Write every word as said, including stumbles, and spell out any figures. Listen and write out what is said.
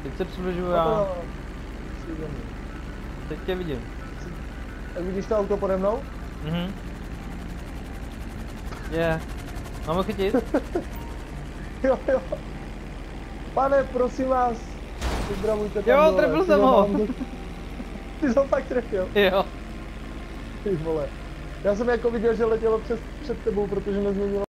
Teď se přibližuju já. Teď tě vidím. Tak vidíš to auto pode mnou? Mhm. Je. Yeah. Mám ho chytit? Jo, jo. Pane, prosím vás. Pozdravujte tam Jo, dole. trefil jsem ho. Ty jsi ho fakt trefil? Jo. Ty vole. Já jsem jako viděl, že letělo přes, před tebou, protože nezměnilo